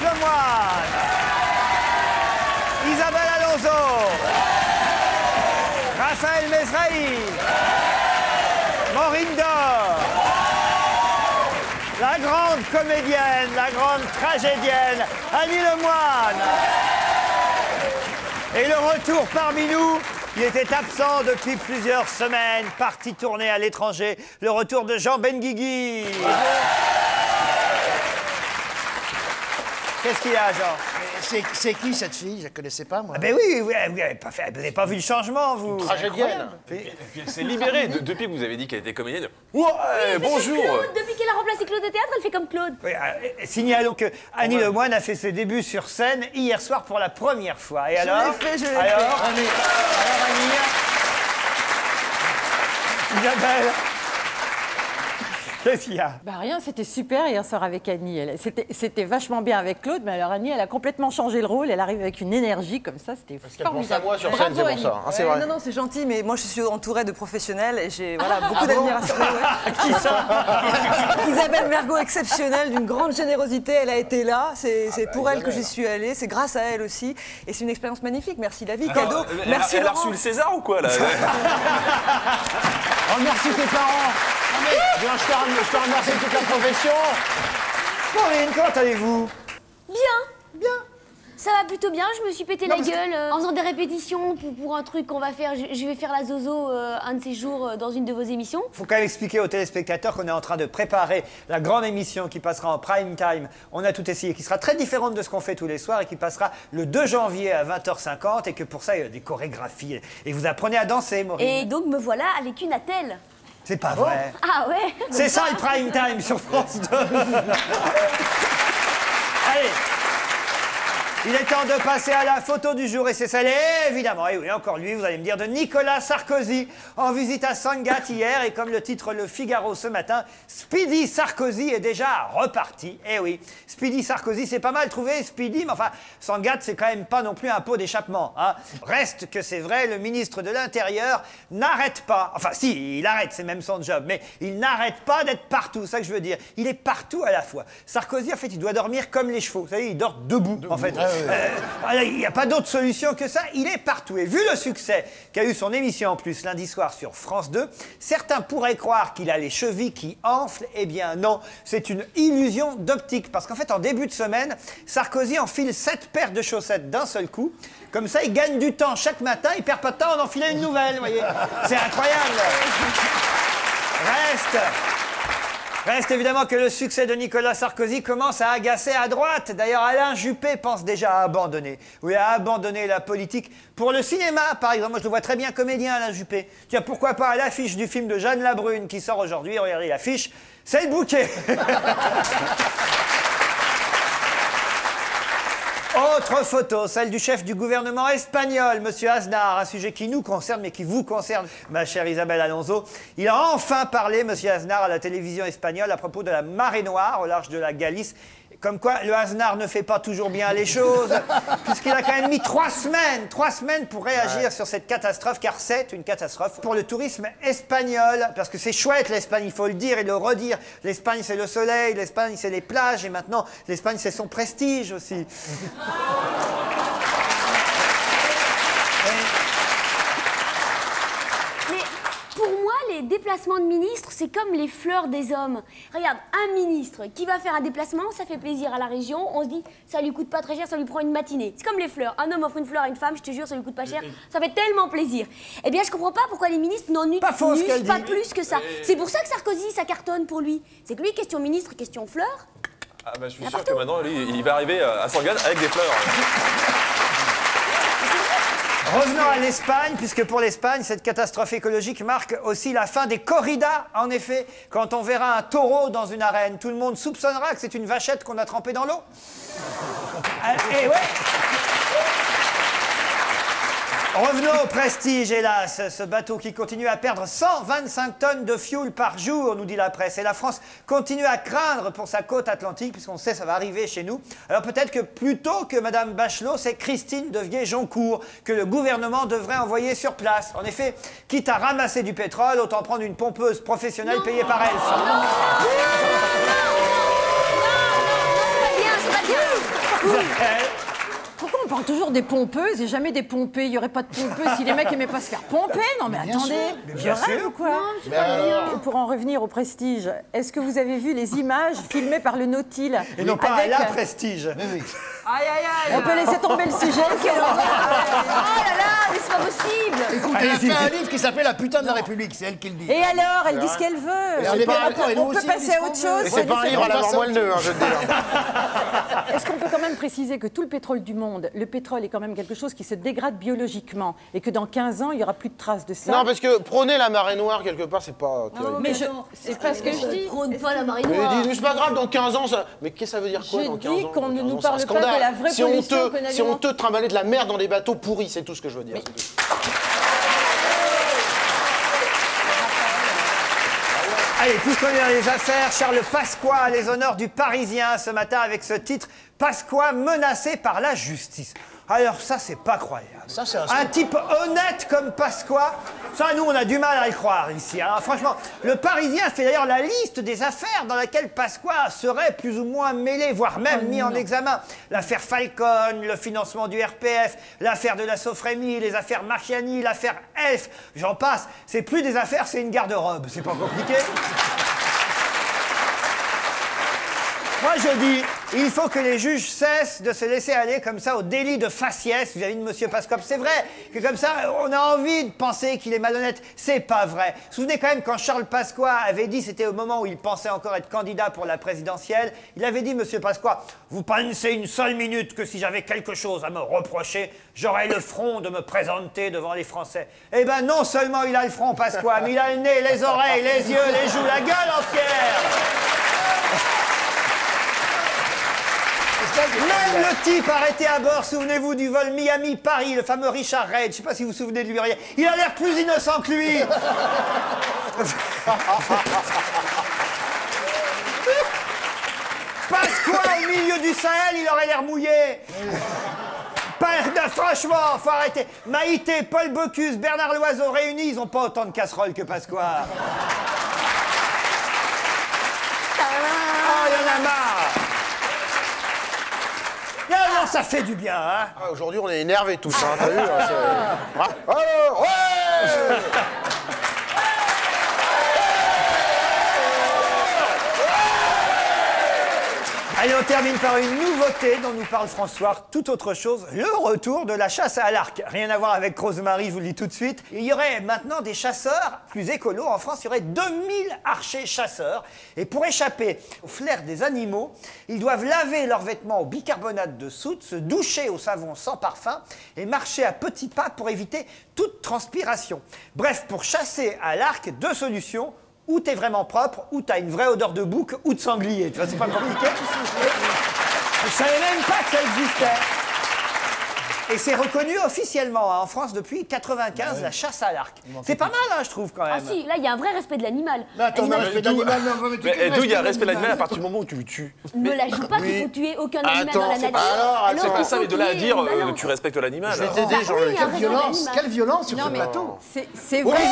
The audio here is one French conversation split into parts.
Lemoine, Isabelle Alonso, Raphaël Mesrahi, Maureen Dor, la grande comédienne, la grande tragédienne, Annie Lemoine. Et le retour parmi nous, il était absent depuis plusieurs semaines, parti tourner à l'étranger, le retour de Jean Benguigui. Qu'est-ce qu'il y a, Jean? C'est qui cette fille? Je la connaissais pas, moi. Ah ben oui, vous n'avez pas vu le changement, vous. Tragédienne. Elle s'est libérée depuis que vous avez dit qu'elle était comédienne. Ouais, bonjour. Depuis qu'elle a remplacé Claude au théâtre, elle fait comme Claude. Oui, signalons que Annie Lemoine a fait ses débuts sur scène hier soir pour la première fois. Et alors? Je l'ai fait. Alors, Annie, Isabelle, qu'est-ce qu'il y a? Bah rien, c'était super hier soir avec Annie. C'était vachement bien avec Claude, mais alors Annie, elle a complètement changé le rôle. Elle arrive avec une énergie comme ça, c'était formidable. À moi sur scène, c'est pour ça. Hein, c'est vrai. Non, c'est gentil, mais moi je suis entourée de professionnels et j'ai beaucoup d'admiration. Qui ça? Isabelle Mergo, exceptionnelle, d'une grande générosité, elle a été là. C'est pour elle que j'y suis allée, c'est grâce à elle aussi. Et c'est une expérience magnifique. Merci la vie, cadeau. Merci Elle a Laurent. reçu le César ou quoi, là? Remercie tes parents. Je te remercie toute la profession. Maureen, comment allez-vous? Bien. Ça va plutôt bien, je me suis pété la gueule en faisant des répétitions pour un truc qu'on va faire. Je vais faire la Zozo un de ces jours dans une de vos émissions. Il faut quand même expliquer aux téléspectateurs qu'on est en train de préparer la grande émission qui passera en prime time. On a tout essayé, qui sera très différente de ce qu'on fait tous les soirs et qui passera le 2 janvier à 20h50 et que pour ça, il y a des chorégraphies. Et vous apprenez à danser, Maureen. Et donc me voilà avec une attelle. C'est pas vrai. Ah ouais. C'est ça le prime time sur France 2. Allez. Il est temps de passer à la photo du jour et c'est celle, évidemment, et oui, encore lui, vous allez me dire, de Nicolas Sarkozy, en visite à Sangatte hier, et comme le titre Le Figaro ce matin, Speedy Sarkozy est déjà reparti. Eh oui, Speedy Sarkozy, c'est pas mal trouvé, Speedy, mais enfin, Sangatte, c'est quand même pas non plus un pot d'échappement. Hein. Reste que c'est vrai, le ministre de l'Intérieur n'arrête pas, enfin si, il arrête, c'est même son job, mais il n'arrête pas d'être partout, c'est ça que je veux dire. Il est partout à la fois. Sarkozy, en fait, il doit dormir comme les chevaux, vous savez, il dort debout. En fait. Il n'y a pas d'autre solution que ça, il est partout. Et vu le succès qu'a eu son émission en plus lundi soir sur France 2, certains pourraient croire qu'il a les chevilles qui enflent. Eh bien non, c'est une illusion d'optique. Parce qu'en fait, en début de semaine, Sarkozy enfile 7 paires de chaussettes d'un seul coup. Comme ça, il gagne du temps chaque matin, il perd pas de temps à en enfiler une nouvelle, vous voyez. C'est incroyable. Reste évidemment que le succès de Nicolas Sarkozy commence à agacer à droite. D'ailleurs, Alain Juppé pense déjà à abandonner. Oui, à abandonner la politique. Pour le cinéma, par exemple, moi je le vois très bien comédien, Alain Juppé. Tiens, pourquoi pas à l'affiche du film de Jeanne Labrune qui sort aujourd'hui. Regardez l'affiche, c'est le bouquet. Autre photo, celle du chef du gouvernement espagnol, Monsieur Aznar, un sujet qui nous concerne mais qui vous concerne, ma chère Isabelle Alonso. Il a enfin parlé, Monsieur Aznar, à la télévision espagnole à propos de la marée noire au large de la Galice. Comme quoi, le Aznar ne fait pas toujours bien les choses, puisqu'il a quand même mis 3 semaines pour réagir sur cette catastrophe, car c'est une catastrophe pour le tourisme espagnol. Parce que c'est chouette l'Espagne, il faut le dire et le redire. L'Espagne, c'est le soleil, l'Espagne, c'est les plages, et maintenant, l'Espagne, c'est son prestige aussi. Pour moi, les déplacements de ministres, c'est comme les fleurs des hommes. Regarde, un ministre qui va faire un déplacement, ça fait plaisir à la région. On se dit, ça lui coûte pas très cher, ça lui prend une matinée. C'est comme les fleurs. Un homme offre une fleur à une femme, je te jure, ça lui coûte pas cher. Ça fait tellement plaisir. Eh bien, je comprends pas pourquoi les ministres n'en usent pas plus que ça. C'est pour ça que Sarkozy, ça cartonne pour lui. C'est que lui, question ministre, question fleurs. Ah bah je suis sûr que maintenant, lui, il va arriver à Sangatte avec des fleurs. Revenons à l'Espagne, puisque pour l'Espagne, cette catastrophe écologique marque aussi la fin des corridas. En effet, quand on verra un taureau dans une arène, tout le monde soupçonnera que c'est une vachette qu'on a trempée dans l'eau. Et ouais. Revenons au Prestige, hélas, ce bateau qui continue à perdre 125 tonnes de fioul par jour, nous dit la presse. Et la France continue à craindre pour sa côte atlantique, puisqu'on sait que ça va arriver chez nous. Alors peut-être que plutôt que Madame Bachelot, c'est Christine Devier-Joncourt que le gouvernement devrait envoyer sur place. En effet, quitte à ramasser du pétrole, autant prendre une pompeuse professionnelle payée par elle. C'est pas bien. Isabelle. Pourquoi on parle toujours des pompeuses et jamais des pompés? Il n'y aurait pas de pompeuses si les mecs aimaient pas se faire pomper? Non mais attendez, je rêve ou quoi? Pour en revenir au Prestige, est-ce que vous avez vu les images filmées par le Nautil? Et non pas à la Prestige. Aïe, aïe, aïe. On peut laisser tomber le sujet. Oh là là, mais c'est pas possible. Écoute, elle a fait un livre qui s'appelle La putain de la République, c'est elle qui le dit. Et alors, elle dit ce qu'elle veut. On peut passer à autre chose. Et c'est pas un livre à la mort moelleux, je veux dire. Est-ce qu'on peut quand même préciser que tout le pétrole du monde, le pétrole est quand même quelque chose qui se dégrade biologiquement et que dans 15 ans, il n'y aura plus de traces de ça? Non, parce que prôner la marée noire, quelque part, c'est pas... Mais c'est pas ce que je dis. Prône pas la marée noire. Mais c'est pas grave, dans 15 ans, ça... Mais qu'est-ce que ça veut dire quoi, dans 15 ans? Je dis qu'on ne nous C'est un parle pas scandale. de la vraie Si on pollution qu'on a si on te trimbalait de la merde dans des bateaux pourris, c'est tout ce que je veux dire. Allez, puisqu'on est dans les affaires, Charles Pasqua les honneurs du Parisien ce matin avec ce titre « Pasqua menacé par la justice ». Alors ça, c'est pas croyable. Ça, c'est un type honnête comme Pasqua, ça, nous, on a du mal à y croire ici. Hein. Franchement, le Parisien fait d'ailleurs la liste des affaires dans lesquelles Pasqua serait plus ou moins mêlé, voire même mis en examen. L'affaire Falcon, le financement du RPF, l'affaire de la Sofrémie, les affaires Marchiani, l'affaire Elf, j'en passe. C'est plus des affaires, c'est une garde-robe. C'est pas compliqué. Moi, je dis, il faut que les juges cessent de se laisser aller comme ça au délit de faciès vis-à-vis de M. Pasqua. C'est vrai que comme ça, on a envie de penser qu'il est malhonnête. C'est pas vrai. Vous vous souvenez quand même quand Charles Pasqua avait dit, c'était au moment où il pensait encore être candidat pour la présidentielle, il avait dit, M. Pasqua, vous pensez une seule minute que si j'avais quelque chose à me reprocher, j'aurais le front de me présenter devant les Français. Eh ben non seulement il a le front, Pasqua, mais il a le nez, les oreilles, les yeux, les joues, la gueule entière. Même le type arrêté à bord, souvenez-vous du vol Miami-Paris, le fameux Richard Reid, je ne sais pas si vous vous souvenez de lui, il a l'air plus innocent que lui. Pasqua au milieu du Sahel, il aurait l'air mouillé. Franchement, faut arrêter. Maïté, Paul Bocuse, Bernard Loiseau réunis, ils n'ont pas autant de casseroles que Pasqua. Oh, il y en a marre. Non, ça fait du bien, hein. Aujourd'hui, on est énervés tous, hein, t'as vu ouais. Allez, on termine par une nouveauté dont nous parle François, tout autre chose, le retour de la chasse à l'arc. Rien à voir avec Rosemary, je vous le dis tout de suite. Il y aurait maintenant des chasseurs plus écolos. En France, il y aurait 2000 archers chasseurs. Et pour échapper au flair des animaux, ils doivent laver leurs vêtements au bicarbonate de soude, se doucher au savon sans parfum et marcher à petits pas pour éviter toute transpiration. Bref, pour chasser à l'arc, deux solutions. Ou t'es vraiment propre, ou t'as une vraie odeur de bouc ou de sanglier. Tu vois, c'est pas compliqué. Je savais même pas que ça existait. Et c'est reconnu officiellement hein, en France depuis 95, la chasse à l'arc. C'est pas mal, hein, je trouve, quand même. Ah si, là, il y a un vrai respect de l'animal. Mais attends, mais respect de l'animal, Mais d'où il y a un respect de l'animal à partir du moment où tu le tues? Ne la joue pas qu'il faut tuer aucun animal dans la nature. C'est que ça, mais de là à dire non. tu respectes l'animal. Je vais t'aider, Jean-Luc. Quelle violence sur ce plateau. C'est vrai.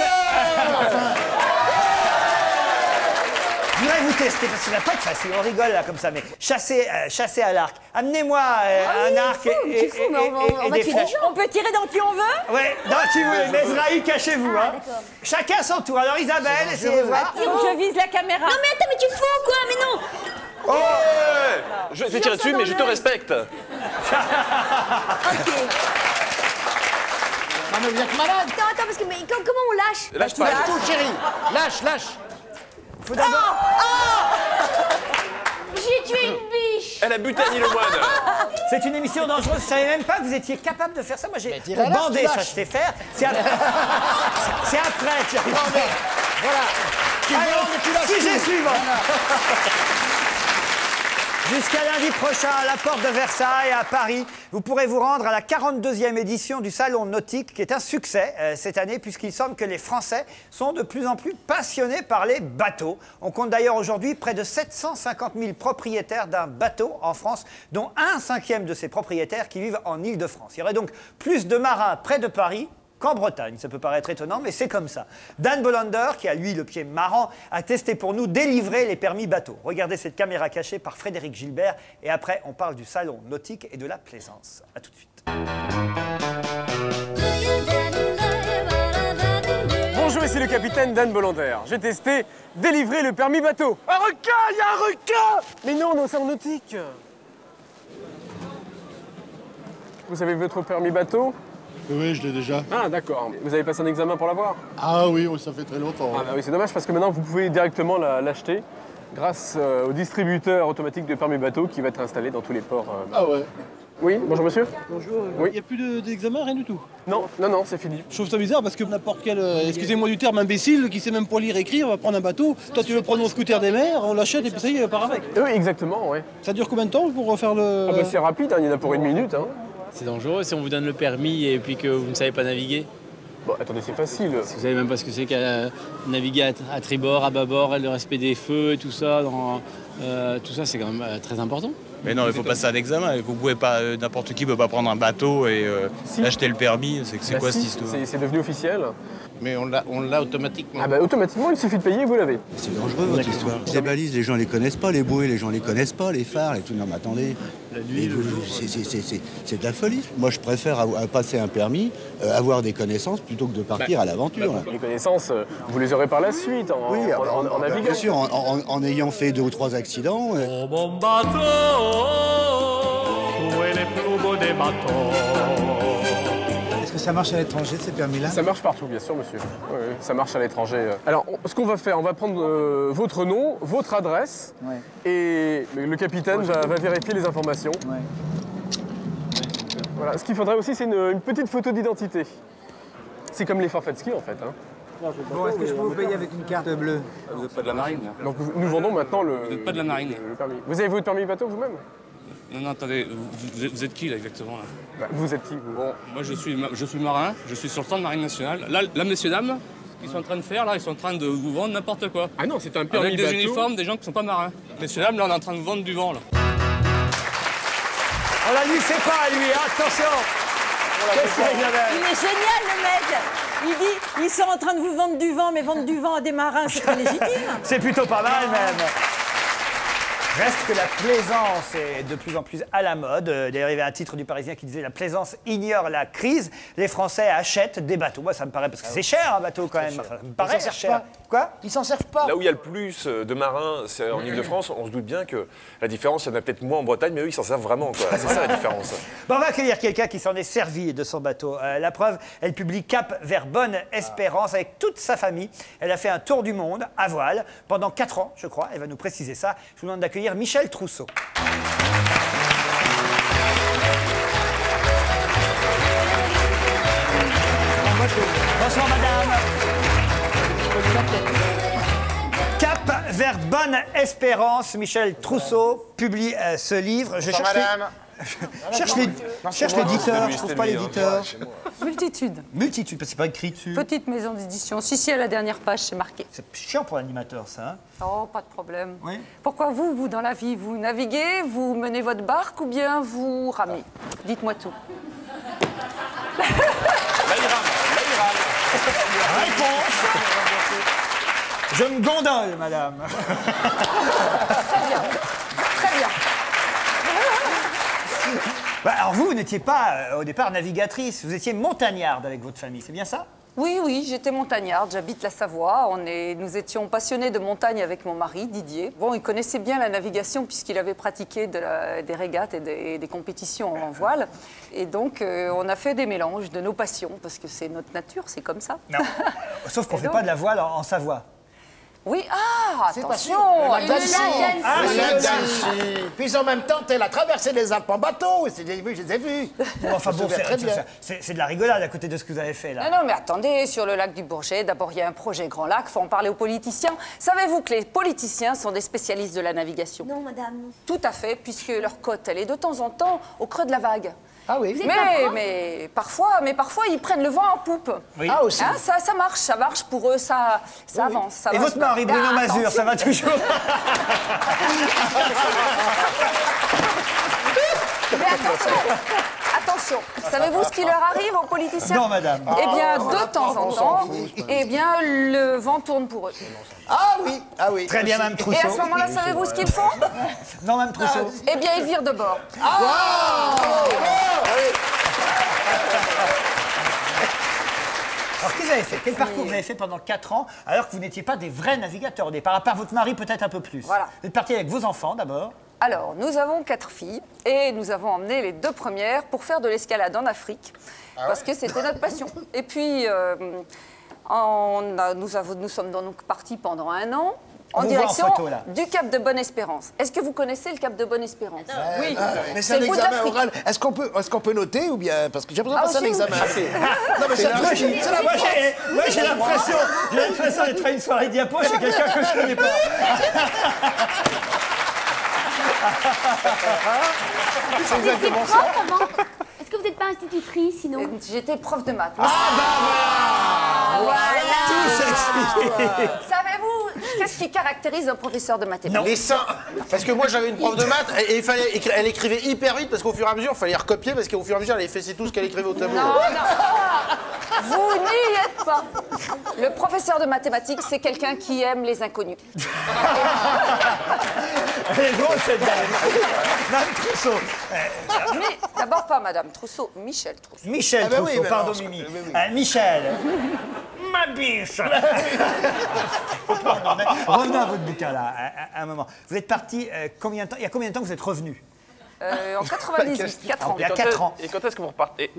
Je voudrais vous tester, parce que ça va pas être facile, on rigole là comme ça, mais chasser à l'arc. Amenez-moi un arc et des flèches. On peut tirer dans qui on veut? Ouais, dans qui vous voulez, mais Zraï, cachez-vous. Hein. Chacun son tour. Alors Isabelle, essayez de voir. Il faut que je vise la caméra. Non mais attends, mais tu fous quoi? Mais non. Oh ouais. Je vais tirer dessus, mais je te respecte. Ok. Non mais vous êtes malade. Attends, parce que mais comment on lâche? Lâche pas. Lâche tout, chérie. Lâche. Faut d'abord... J'ai tué une biche. Elle a buté Annie le moine. C'est une émission dangereuse. Je savais même pas que vous étiez capable de faire ça. Moi, j'ai tirez pour là, bander, tu ça lâches. je sais faire. C'est après. Voilà. Sujet suivant. Jusqu'à lundi prochain, à la porte de Versailles, à Paris, vous pourrez vous rendre à la 42e édition du Salon Nautique, qui est un succès cette année, puisqu'il semble que les Français sont de plus en plus passionnés par les bateaux. On compte d'ailleurs aujourd'hui près de 750 000 propriétaires d'un bateau en France, dont 1/5 de ces propriétaires qui vivent en Île-de-France. Il y aurait donc plus de marins près de Paris qu'en Bretagne. Ça peut paraître étonnant, mais c'est comme ça. Dan Bolander, qui a lui le pied marrant, a testé pour nous délivrer les permis bateau. Regardez cette caméra cachée par Frédéric Gilbert. Et après, on parle du salon nautique et de la plaisance. A tout de suite. Bonjour, ici le capitaine Dan Bolander. J'ai testé délivrer le permis bateau. Un requin, il y a un requin! Mais non, on est au salon nautique. Vous avez votre permis bateau? Oui, je l'ai déjà. Ah, d'accord. Vous avez passé un examen pour l'avoir? Ah oui, ça fait très longtemps. Ah bah oui, c'est dommage parce que maintenant vous pouvez directement l'acheter grâce au distributeur automatique de permis bateau qui va être installé dans tous les ports. Ah ouais. Oui, bonjour monsieur. Bonjour. Oui. Il n'y a plus d'examen, rien du tout. Non, c'est fini. Je trouve ça bizarre parce que n'importe quel, excusez-moi du terme, imbécile qui sait même pas lire et écrire, va prendre un bateau. Toi, tu veux prendre mon scooter des mers, on l'achète et puis ça y est, part avec. Oui, exactement, oui. Ça dure combien de temps pour refaire le... Ah bah c'est rapide, hein, il y en a pour une minute. Hein. C'est dangereux si on vous donne le permis et puis que vous ne savez pas naviguer. Bon, attendez, c'est facile. Si vous savez même pas ce que c'est qu'à naviguer à tribord, à bâbord, le respect des feux et tout ça, tout ça c'est quand même très important. Mais non, il faut passer un examen. Vous pouvez pas, n'importe qui ne peut pas prendre un bateau et acheter le permis. C'est quoi cette histoire? C'est devenu officiel. Mais on l'a automatiquement. Ah bah automatiquement, il suffit de payer et vous l'avez. C'est dangereux votre histoire. Les balises, les gens les connaissent pas, les bouées, les gens les connaissent pas, les phares et tout. Non mais attendez, c'est de la folie. Moi je préfère passer un permis, avoir des connaissances plutôt que de partir à l'aventure. Les connaissances, vous les aurez par la suite en naviguant. Bien sûr, en ayant fait 2 ou 3 accidents. Oh mon bateau, où est le plus beau des bateaux? Est-ce que ça marche à l'étranger, ces permis-là? Ça marche partout, bien sûr, monsieur. Oui, ça marche à l'étranger. Alors, ce qu'on va faire, on va prendre votre nom, votre adresse, et le capitaine va vérifier les informations. Voilà. Ce qu'il faudrait aussi, c'est une petite photo d'identité. C'est comme les forfaits de ski, en fait. Hein. Bon, est-ce que je peux vous payer avec une carte bleue? Vous n'êtes pas de la marine. Donc, nous vendons maintenant le... Vous n'êtes pas de la marine. Le permis. Vous avez votre permis bateau, vous-même? Non, attendez, vous êtes qui, là, exactement là? Vous êtes qui, vous? Bon, moi, je suis marin, je suis sur le stand de Marine nationale. Là, messieurs, dames, ce qu'ils sont en train de faire, là, ils sont en train de vous vendre n'importe quoi. Ah non, c'est un permis avec des bateau. uniformes, des gens qui ne sont pas marins. Messieurs, dames, là, on est en train de vous vendre du vent, là. On la lui fait pas, lui, attention. Qu'est-ce qu'il Il est génial, le mec. Il dit, ils sont en train de vous vendre du vent, mais vendre du vent à des marins, c'est pas légitime. C'est plutôt pas mal, même. Reste que la plaisance est de plus en plus à la mode. D'ailleurs, il y avait un titre du Parisien qui disait « La plaisance ignore la crise ». Les Français achètent des bateaux. Moi, ça me paraît, parce que c'est cher un bateau quand même. Ça me paraît cher. Quoi? Ils s'en servent pas. Là où il y a le plus de marins, c'est en Ile-de-France, on se doute bien que la différence, il y en a peut-être moins en Bretagne, mais eux, ils s'en servent vraiment. C'est ça la différence. Bon, on va accueillir quelqu'un qui s'en est servi de son bateau. La preuve, elle publie Cap vers Bonne Espérance avec toute sa famille. Elle a fait un tour du monde à voile pendant 4 ans, je crois. Elle va nous préciser ça. Je vous demande d'accueillir Michel Trousseau. Bonsoir madame. Cap vers Bonne Espérance, Michel Trousseau publie ce livre. Je cherche cherche l'éditeur, je trouve pas l'éditeur. Multitude. Multitude, parce que c'est pas écrit dessus. Petite maison d'édition. Si, à la dernière page, c'est marqué. C'est chiant pour l'animateur, ça. Hein? Oh, pas de problème. Oui. Pourquoi vous, dans la vie, vous naviguez, vous menez votre barque ou bien vous ramez? Dites-moi tout. Là, il rame. Réponse. Je me gondole, madame. Très bien. Très bien. Bah, alors vous n'étiez pas, au départ, navigatrice. Vous étiez montagnarde avec votre famille, c'est bien ça? Oui, j'étais montagnarde, j'habite la Savoie. Nous étions passionnés de montagne avec mon mari, Didier. Bon, il connaissait bien la navigation puisqu'il avait pratiqué des régates et des compétitions en voile. Et donc, on a fait des mélanges de nos passions parce que c'est notre nature, c'est comme ça. Non, sauf qu'on ne fait pas de la voile en Savoie. Oui, attention, le lac d'Annecy. Puis en même temps, elle a traversé les Alpes en bateau. Je les ai vus. Bon, enfin bon, c'est de la rigolade à côté de ce que vous avez fait là. Non, mais attendez, sur le lac du Bourget, d'abord il y a un projet Grand Lac, faut en parler aux politiciens. Savez-vous que les politiciens sont des spécialistes de la navigation? Non, madame. Tout à fait, puisque leur côte, elle est de temps en temps au creux de la vague. Ah oui. Mais parfois, ils prennent le vent en poupe. Oui. Ah aussi. Hein, ça marche pour eux, ça avance. Ça Et avance. votre mari, Bruno Mazur, ça va toujours? Mais attention, attention, savez-vous ce qui leur arrive aux politiciens? Non, madame. Eh bien, de temps en temps, eh bien, le vent tourne pour eux. Ah oui, ah oui. Très bien, Mme Trousseau. Et à ce moment-là, savez-vous ce qu'ils font? Non, Mme Trousseau. Eh bien, ils virent de bord. Alors, qu'est-ce que vous avez fait? Quel parcours vous avez fait pendant 4 ans, alors que vous n'étiez pas des vrais navigateurs au départ, à part votre mari peut-être un peu plus? Voilà. Vous êtes parti avec vos enfants d'abord? Alors, nous avons 4 filles et nous avons emmené les 2 premières pour faire de l'escalade en Afrique, parce que c'était notre passion. Et puis, nous sommes donc partis pendant 1 an en direction du Cap de Bonne-Espérance. Est-ce que vous connaissez le Cap de Bonne-Espérance? Oui. Mais c'est un examen oral. Est-ce qu'on peut noter ou bien... Parce que j'ai besoin de passer un examen. Non, mais c'est la Moi, j'ai l'impression d'être à une soirée diapo chez quelqu'un que je connais pas. C'est exactement ça. Est-ce que vous n'êtes pas institutrice sinon? J'étais prof de maths. Ah bah voilà. Savez-vous qu'est-ce qui caractérise un professeur de mathématiques? Les seins. Parce que moi j'avais une prof de maths et elle écrivait hyper vite parce qu'au fur et à mesure il fallait recopier parce qu'au fur et à mesure elle effaçait tout ce qu'elle écrivait au tableau. Non. Vous n'y êtes pas. Le professeur de mathématiques, c'est quelqu'un qui aime les inconnus. Elle est drôle cette dame. Madame Trousseau. Mais d'abord pas Madame Trousseau, Michel Trousseau. Michel Trousseau, pardon Mimi. Michel. Ma biche. Revenons à votre bouquin là, à un moment. Vous êtes parti combien de temps? Il y a combien de temps que vous êtes revenu? En 98, 4 ans. Il y a 4 ans. Et quand est-ce que vous repartez?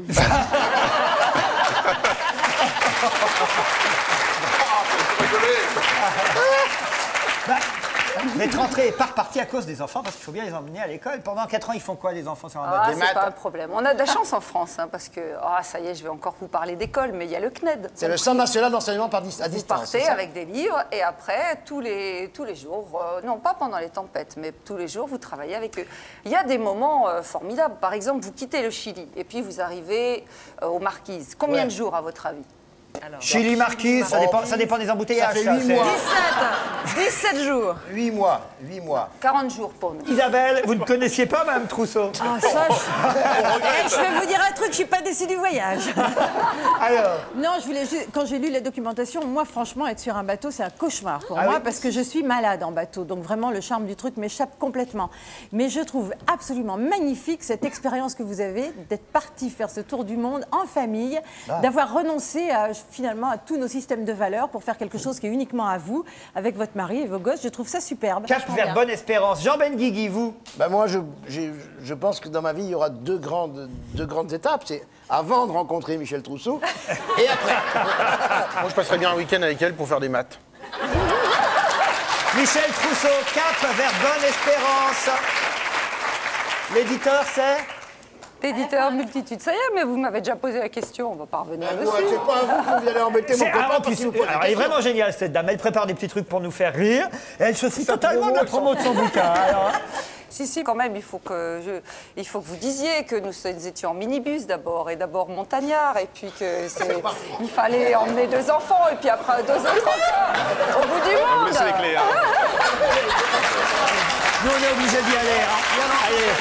Vous êtes rentré et pas reparti à cause des enfants, parce qu'il faut bien les emmener à l'école. Pendant 4 ans, ils font quoi les enfants sur un bateau? C'est pas un problème. On a de la chance en France, hein, parce que, ça y est, je vais encore vous parler d'école, mais il y a le CNED. C'est le Centre national d'enseignement à distance. Vous partez avec des livres et après, tous les jours, non pas pendant les tempêtes, mais tous les jours, vous travaillez avec eux. Il y a des moments formidables. Par exemple, vous quittez le Chili et puis vous arrivez aux Marquises. Combien de jours, à votre avis? Chili Marquise, ça dépend des embouteillages. Ça fait 8 mois. 17 jours. 8 mois. 40 jours pour nous. Isabelle, vous ne connaissiez pas Mme Trousseau? Ah, ça, je vais vous dire un truc, je suis pas déçue du voyage. Alors? Non, je voulais juste, quand j'ai lu la documentation, moi, franchement, être sur un bateau, c'est un cauchemar pour moi, parce que je suis malade en bateau. Donc, vraiment, le charme du truc m'échappe complètement. Mais je trouve absolument magnifique cette expérience que vous avez d'être parti faire ce tour du monde en famille, d'avoir renoncé finalement à tous nos systèmes de valeurs pour faire quelque chose qui est uniquement à vous, avec votre mari et vos gosses. Je trouve ça superbe. Cap vers Bonne-Espérance. Jean Benguigui, vous? Moi, je pense que dans ma vie, il y aura deux grandes étapes. C'est avant de rencontrer Michel Trousseau et après. Moi, je passerais bien un week-end avec elle pour faire des maths. Michel Trousseau, cap vers Bonne-Espérance. L'éditeur, c'est? L'éditeur Multitude. Ça y est, mais vous m'avez déjà posé la question, on va pas revenir dessus. C'est pas à vous que vous allez embêter mon copain. Alors, elle est vraiment géniale, cette dame. Elle prépare des petits trucs pour nous faire rire. Et elle se fout totalement de la promo de son bouquin. Alors, Si, quand même, il faut que vous disiez que nous étions en minibus d'abord, et d'abord montagnard, et puis il fallait emmener 2 enfants, et puis après 2 autres enfants, au bout du monde. Laissez les clés, hein. Nous, on est obligés d'y aller. Hein. Allez,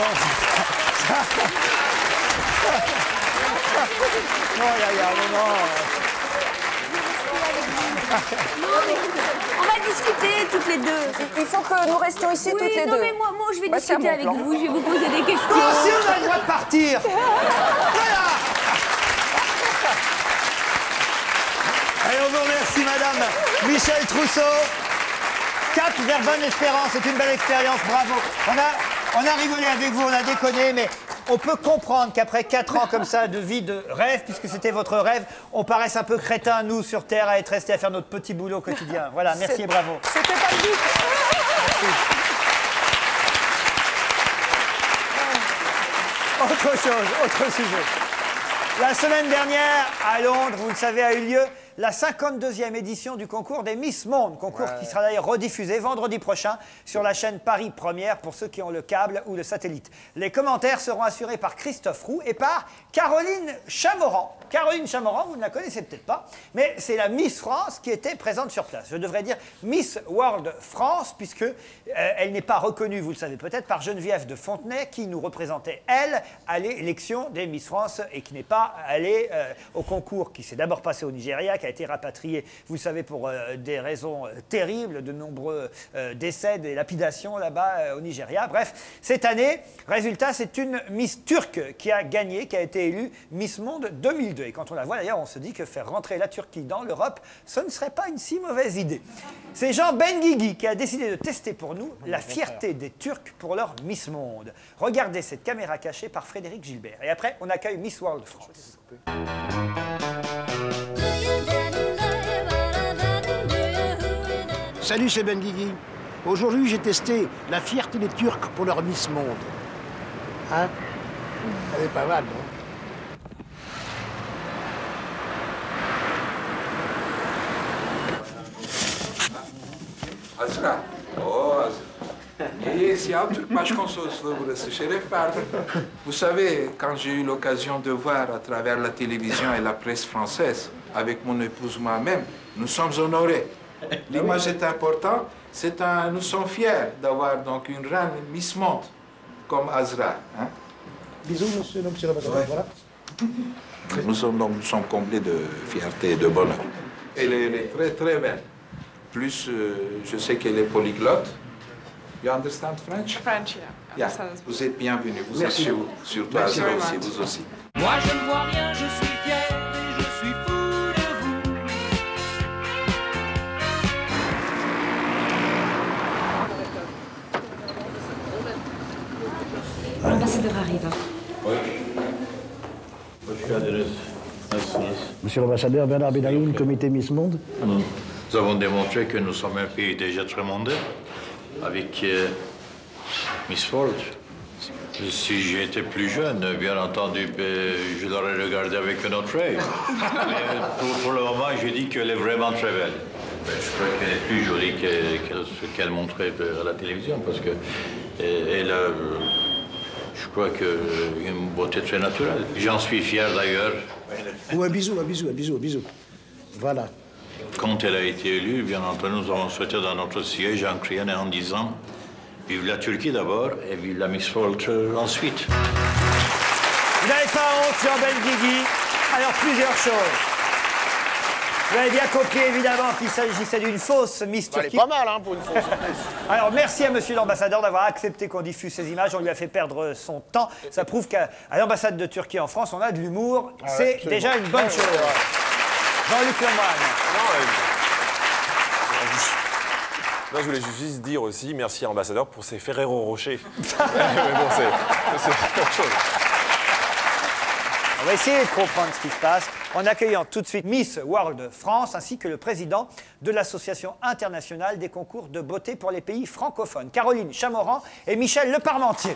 On va discuter toutes les deux. Il faut que nous restions ici toutes les deux. Non, mais moi, je vais discuter avec vous, je vais vous poser des questions. Nous aussi, on a le droit de partir. Voilà. Allez, on vous remercie, madame Michel Trousseau. Cap vers Bonne-Espérance, c'est une belle expérience, bravo. On a rigolé avec vous, on a déconné, mais on peut comprendre qu'après 4 ans comme ça de vie de rêve, puisque c'était votre rêve, on paraisse un peu crétins, nous, sur Terre, à être restés à faire notre petit boulot quotidien. Voilà, merci et bravo. C'était pas le but. Autre chose, autre sujet. La semaine dernière, à Londres, vous le savez, a eu lieu la 52e édition du concours des Miss Monde. Concours qui sera d'ailleurs rediffusé vendredi prochain sur la chaîne Paris Première pour ceux qui ont le câble ou le satellite. Les commentaires seront assurés par Christophe Roux et par Caroline Chamoran. Caroline Chamoran, vous ne la connaissez peut-être pas, mais c'est la Miss France qui était présente sur place. Je devrais dire Miss World France, puisque elle n'est pas reconnue, vous le savez peut-être, par Geneviève de Fontenay, qui nous représentait, elle, à l'élection des Miss France et qui n'est pas allée au concours qui s'est d'abord passé au Nigeria, qui a été rapatrié, vous le savez, pour des raisons terribles, de nombreux décès, des lapidations là-bas au Nigeria. Bref, cette année, résultat, c'est une Miss turque qui a gagné, qui a été élue Miss Monde 2002. Et quand on la voit, d'ailleurs, on se dit que faire rentrer la Turquie dans l'Europe, ce ne serait pas une si mauvaise idée. C'est Jean Benguigui qui a décidé de tester pour nous la fierté des Turcs pour leur Miss Monde. Regardez cette caméra cachée par Frédéric Gilbert. Et après, on accueille Miss World France. Salut, c'est Benguigui. Aujourd'hui, j'ai testé la fierté des Turcs pour leur Miss Monde. Hein? Elle est pas mal, non? Azra. Oh, Azra. Vous savez, quand j'ai eu l'occasion de voir à travers la télévision et la presse française, avec mon épouse moi-même, nous sommes honorés. L'image est importante. Nous sommes fiers d'avoir donc une reine Miss Monde comme Azra. Hein? Bisous, monsieur l'ambassadeur. Voilà. Nous sommes comblés de fierté et de bonheur. Elle est très très belle. Plus, je sais qu'elle est polyglotte. You understand French? French, yeah. Vous êtes bienvenus. Vous êtes chez vous. Surtout Azra aussi, vous aussi. Moi je ne vois rien, je suis fier et je suis fou de vous. L'ambassadeur arrive. Oui. Monsieur l'ambassadeur Bernard Benayoun, comité Miss Monde. Nous avons démontré que nous sommes un pays déjà très mondial avec Miss World. Si j'étais plus jeune, bien entendu, je l'aurais regardé avec un autre œil. Mais pour le moment, je dis qu'elle est vraiment très belle. Je crois qu'elle est plus jolie que qu'elle montrait à la télévision parce que elle a, je crois une beauté très naturelle. J'en suis fier d'ailleurs. Ou un bisou. Voilà. Quand elle a été élue, bien entendu, nous avons souhaité dans notre siège en criant et en disant « Vive la Turquie d'abord et vive la Miss World ensuite ». Vous n'avez pas honte, Jean Benguigui. Alors, plusieurs choses. Vous avez bien compris, évidemment, qu'il s'agissait d'une fausse Miss Turquie. Elle est pas mal, hein, pour une fausse. Alors, merci à monsieur l'ambassadeur d'avoir accepté qu'on diffuse ces images. On lui a fait perdre son temps. Ça prouve qu'à l'ambassade de Turquie en France, on a de l'humour. C'est déjà une bonne chose. Jean-Luc Lemoyne. Non, je voulais juste dire aussi merci à l'ambassadeur pour ses Ferrero Rocher. Mais bon, c'est autre chose. On va essayer de comprendre ce qui se passe en accueillant tout de suite Miss World France ainsi que le président de l'Association internationale des concours de beauté pour les pays francophones, Caroline Chamoran et Michel Leparmentier.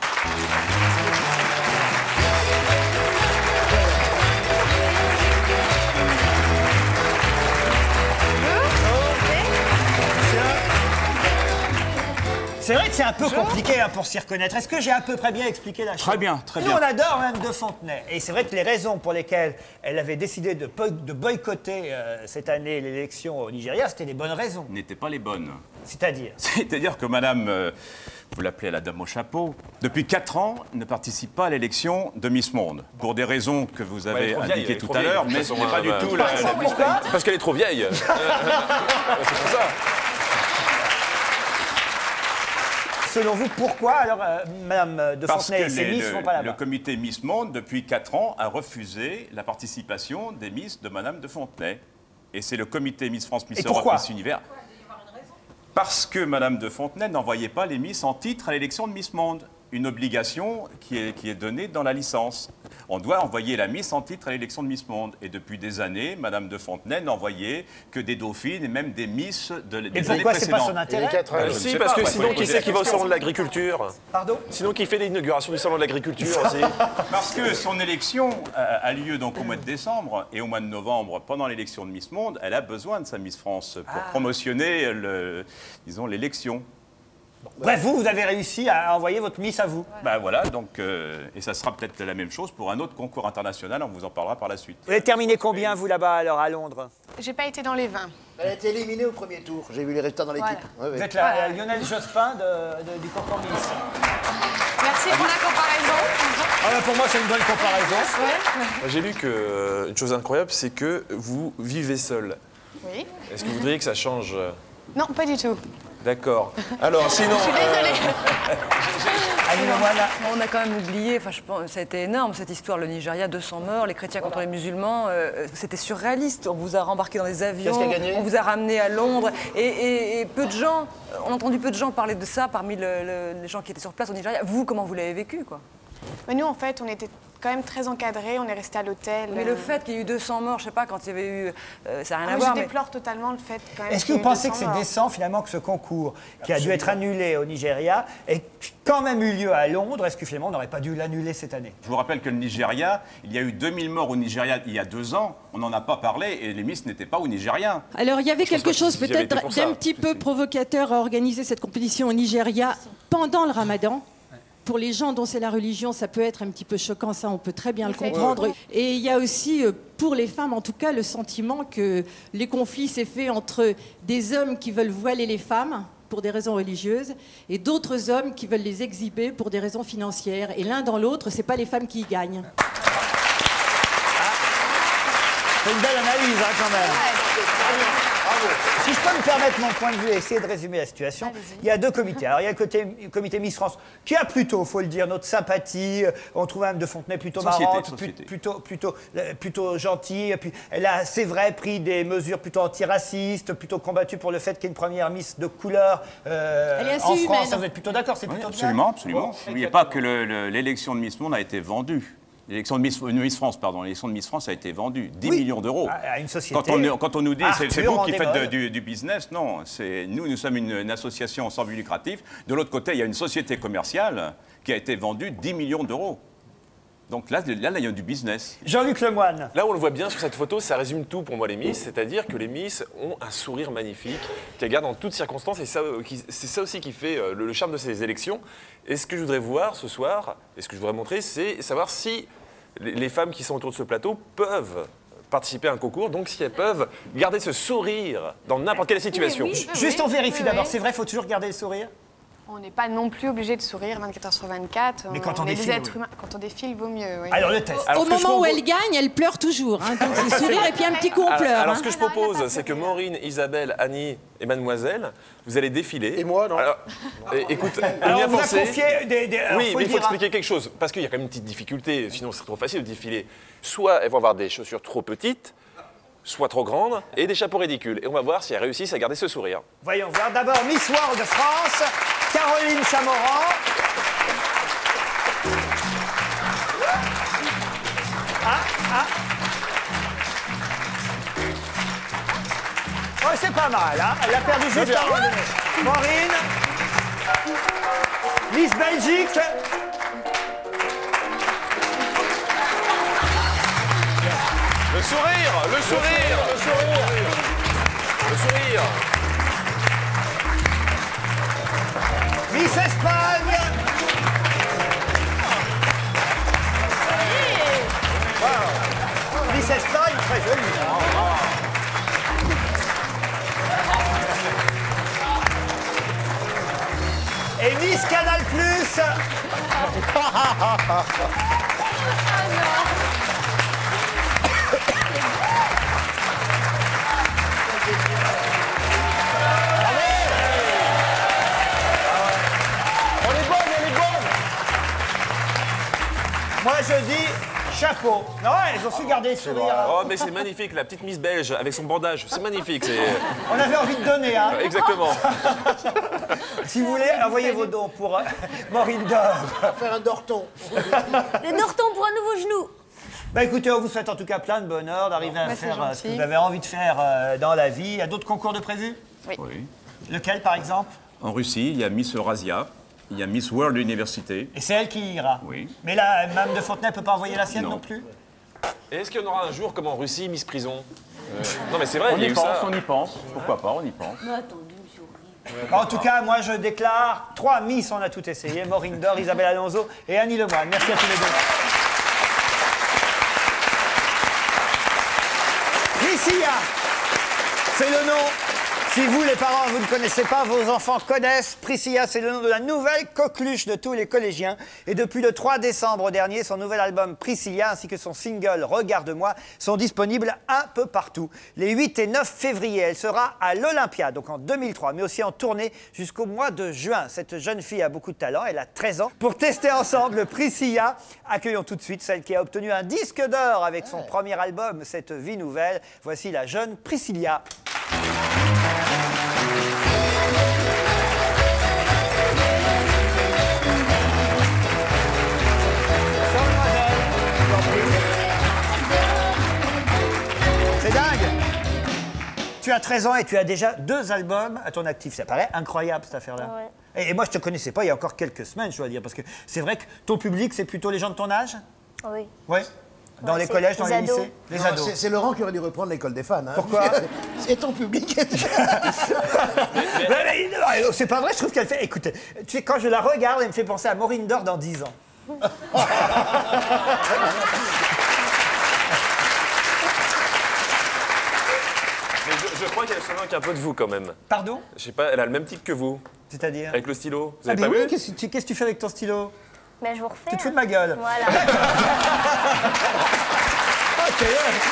C'est vrai que c'est un peu compliqué pour s'y reconnaître. Est-ce que j'ai à peu près bien expliqué la chose? Très bien, très bien. Nous, on adore Mme de Fontenay. Et c'est vrai que les raisons pour lesquelles elle avait décidé de boycotter cette année l'élection au Nigeria, c'était les bonnes raisons. N'étaient pas les bonnes. C'est-à-dire? C'est-à-dire que madame, vous l'appelez la dame au chapeau, depuis 4 ans, ne participe pas à l'élection de Miss Monde. Pour des raisons que vous avez indiquées tout à l'heure, mais ce n'est pas du tout la Pourquoi? Parce qu'elle est trop vieille. C'est pour ça. Selon vous, pourquoi alors Mme de Fontenay et ses Miss ne vont pas là-bas? Le comité Miss Monde, depuis 4 ans, a refusé la participation des Miss de Mme de Fontenay. Et c'est le comité Miss France, Miss Europe, Miss Univers. Parce que Mme de Fontenay n'envoyait pas les Miss en titre à l'élection de Miss Monde. une obligation qui est donnée dans la licence. On doit envoyer la Miss en titre à l'élection de Miss Monde. Et depuis des années, Madame de Fontenay n'envoyait que des dauphines et même des Miss des années précédentes. Et pourquoi c'est pas son intérêt? Si, parce que sinon, qui c'est qui va au salon de l'agriculture? Pardon? Sinon, qui fait l'inauguration du salon de l'agriculture aussi? Parce que son élection a lieu donc au mois de décembre et au mois de novembre, pendant l'élection de Miss Monde, elle a besoin de sa Miss France pour promotionner, disons, l'élection. Bref, vous avez réussi à envoyer votre Miss à vous. Ben voilà, donc, et ça sera peut-être la même chose pour un autre concours international, on vous en parlera par la suite. Vous avez terminé combien, vous, là-bas, alors, à Londres? J'ai pas été dans les 20. Elle a été éliminée au premier tour. J'ai vu les résultats dans l'équipe. Voilà. Ouais, Vous êtes la Lionel Jospin du concours Miss. Merci pour la comparaison. Pour moi, c'est une bonne comparaison. J'ai lu qu'une chose incroyable, c'est que vous vivez seul. Oui. Est-ce que vous voudriez que ça change? Non, pas du tout. D'accord. Alors, sinon... Je suis désolée. On a quand même oublié, enfin, je pense, ça a été énorme cette histoire, le Nigeria, 200 morts, les chrétiens contre les musulmans, c'était surréaliste. On vous a rembarqué dans des avions, on vous a ramené à Londres, et peu de gens, on a entendu peu de gens parler de ça parmi les gens qui étaient sur place au Nigeria. Vous, comment vous l'avez vécu, quoi? Mais nous, en fait, on était quand même très encadrés, on est resté à l'hôtel. Mais le fait qu'il y ait eu 200 morts, je sais pas, quand il y avait eu... ça n'a rien à voir, je déplore totalement le fait quand même. Est-ce que vous pensez que c'est décent, finalement, que ce concours, qui a dû être annulé au Nigeria, ait quand même eu lieu à Londres? Est-ce que finalement, on n'aurait pas dû l'annuler cette année? Je vous rappelle que le Nigeria, il y a eu 2000 morts au Nigeria il y a 2 ans, on n'en a pas parlé et les Miss n'étaient pas au Nigeria. Alors il y avait quelque chose peut-être d'un petit peu provocateur à organiser cette compétition au Nigeria pendant le Ramadan. Pour les gens dont c'est la religion, ça peut être un petit peu choquant, ça on peut très bien le comprendre. Et il y a aussi, pour les femmes en tout cas, le sentiment que les conflits s'est fait entre des hommes qui veulent voiler les femmes pour des raisons religieuses et d'autres hommes qui veulent les exhiber pour des raisons financières. Et l'un dans l'autre, c'est pas les femmes qui y gagnent. C'est une belle analyse, hein, quand même. Si je peux me permettre mon point de vue et essayer de résumer la situation, il y a 2 comités. Alors, il y a le comité Miss France, qui a plutôt, il faut le dire, notre sympathie. On trouve Mme de Fontenay plutôt marrante, plutôt gentille. Et puis, elle a, c'est vrai, pris des mesures plutôt antiracistes, plutôt combattu pour le fait qu'il y ait une première Miss de couleur en France. Vous êtes plutôt d'accord? C'est plutôt absolument, absolument. N'oubliez pas que l'élection de Miss Monde a été vendue. L'élection de Miss France, pardon, l'élection de Miss France a été vendue 10 millions d'euros. À une société. Quand on nous dit c'est vous qui faites du business, non, nous sommes une association sans but lucratif. De l'autre côté, il y a une société commerciale qui a été vendue 10 millions d'euros. Donc là, il y a du business. Jean-Luc Lemoyne. Là, on le voit bien sur cette photo, ça résume tout pour moi, les Miss. C'est-à-dire que les Miss ont un sourire magnifique, qu'elles gardent en toutes circonstances. Et c'est ça aussi qui fait le charme de ces élections. Et ce que je voudrais voir ce soir, et ce que je voudrais montrer, c'est savoir si les femmes qui sont autour de ce plateau peuvent participer à un concours, donc si elles peuvent garder ce sourire dans n'importe quelle situation. Juste, on vérifie d'abord, c'est vrai, il faut toujours garder le sourire? On n'est pas non plus obligé de sourire 24 h sur 24. Mais quand on est défile, des êtres humains. Quand on défile, vaut mieux. Oui. Alors le test. Au moment où elle gagne, elle pleure toujours. Hein, donc c'est sourire et puis un petit coup on pleure. Alors ce que je propose, c'est que Maureen, Isabelle, Annie et Mademoiselle, vous allez défiler. Et moi, non? Alors, écoute, alors, on y a vous pensé. confié oui, mais il faut expliquer quelque chose. Parce qu'il y a quand même une petite difficulté, sinon c'est trop facile de défiler. Soit elles vont avoir des chaussures trop petites, soit trop grandes, et des chapeaux ridicules. Et on va voir si elles réussissent à garder ce sourire. Voyons voir. D'abord, Miss World de France, Caroline Chamoran. Oh, c'est pas mal, hein? Elle a perdu juste à un moment donné. Maureen. Miss Belgique. Le sourire, le sourire, le sourire, le sourire. Miss Espagne. Wow. Miss Espagne, très jolie. Et Miss Canal Plus. Moi je dis chapeau. Non, elles ont su garder le sourire. Oh, mais c'est magnifique, la petite Miss Belge avec son bandage. C'est magnifique. On avait envie de donner, hein. Exactement. Si vous voulez, envoyez vos dons pour Maureen Dor. On va faire un dorton. Le dorton pour un nouveau genou. Bah écoutez, on vous souhaite en tout cas plein de bonheur d'arriver à faire ce que vous avez envie de faire dans la vie. Il y a d'autres concours de prévus? Oui. Lequel, par exemple? En Russie, il y a Miss Eurasia, il y a Miss World Université. Et c'est elle qui ira? Oui. Mais là, Mme de Fontenay ne peut pas envoyer la sienne non plus? Et est-ce qu'il y en aura un jour, comme en Russie, Miss Prison? Non, mais c'est vrai, il y a eu ça. On y pense, pourquoi pas, on y pense. Mais attendez, monsieur. En tout cas, moi je déclare 3 Miss, on a tout essayé. Maureen Dor, Isabelle Alonso et Annie Lemoine. Merci à tous les deux. Priscilla, c'est le nom. Si vous, les parents, vous ne connaissez pas, vos enfants connaissent. Priscilla, c'est le nom de la nouvelle coqueluche de tous les collégiens. Et depuis le 3 décembre dernier, son nouvel album Priscilla ainsi que son single Regarde-moi sont disponibles un peu partout. Les 8 et 9 février, elle sera à l'Olympia, donc en 2003, mais aussi en tournée jusqu'au mois de juin. Cette jeune fille a beaucoup de talent, elle a 13 ans. Pour tester ensemble Priscilla, accueillons tout de suite celle qui a obtenu un disque d'or avec son premier album, Cette vie nouvelle. Voici la jeune Priscilla. C'est dingue! Tu as 13 ans et tu as déjà 2 albums à ton actif. Ça paraît incroyable, cette affaire-là. Ouais. Et moi, je te connaissais pas il y a encore quelques semaines, je dois dire, parce que c'est vrai que ton public, c'est plutôt les gens de ton âge? Oui. Oui. Dans les collèges, dans les lycées? Les Non, ados. c'est Laurent qui aurait dû reprendre l'école des fans. Hein. Pourquoi? C'est ton public. Mais c'est pas vrai, je trouve qu'elle fait... Écoutez, tu sais, quand je la regarde, elle me fait penser à Maureen Dor dans 10 ans. Mais je crois qu'elle se moque un peu de vous quand même. Pardon? Je sais pas, elle a le même tic que vous. C'est-à-dire? Avec le stylo. Vous Ah avez mais pas oui, vu? qu'est-ce que tu fais avec ton stylo? Mais je vous refais. Tu te fous de ma gueule. Voilà. Ok.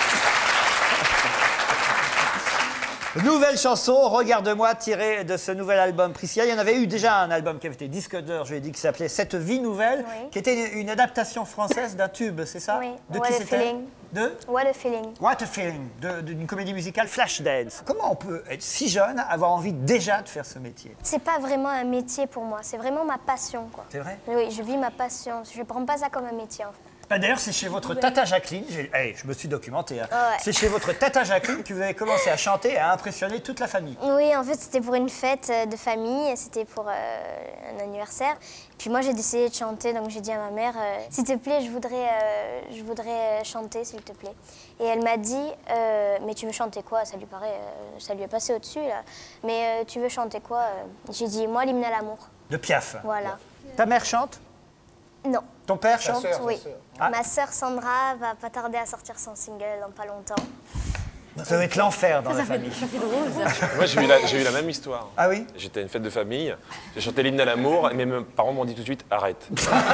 Nouvelle chanson, Regarde-moi, tirée de ce nouvel album Priscilla. Il y en avait eu déjà un album qui avait été disque d'or, je l'ai dit, qui s'appelait Cette vie nouvelle, qui était une adaptation française d'un tube, c'est ça? Oui. De What qui a c'était? feeling. De What a feeling. What a Feeling, d'une comédie musicale Flashdance. Comment on peut être si jeune, avoir envie déjà de faire ce métier? C'est pas vraiment un métier pour moi, c'est vraiment ma passion, quoi. C'est vrai? Oui, je vis ma passion. Je prends pas ça comme un métier, en fait. Bah d'ailleurs, c'est chez votre tata Jacqueline, je me suis documenté, hein. Ah ouais. C'est chez votre tata Jacqueline que vous avez commencé à chanter et à impressionner toute la famille. Oui, en fait, c'était pour une fête de famille, c'était pour un anniversaire. Puis moi, j'ai décidé de chanter, donc j'ai dit à ma mère, s'il te plaît, je voudrais chanter, s'il te plaît. Et elle m'a dit, mais tu veux chanter quoi? Ça lui paraît, ça lui est passé au-dessus, là. Mais tu veux chanter quoi? J'ai dit, moi, l'hymne à l'amour. De Piaf. Voilà. Ta mère chante? Non. Ton père chante? Oui. Ah. Ma sœur Sandra va pas tarder à sortir son single dans pas longtemps. Ça va être l'enfer dans la famille. Ça fait drôle, ça. Moi, j'ai eu la même histoire. Ah oui? J'étais à une fête de famille, j'ai chanté l'hymne à l'amour, et mes parents m'ont dit tout de suite arrête.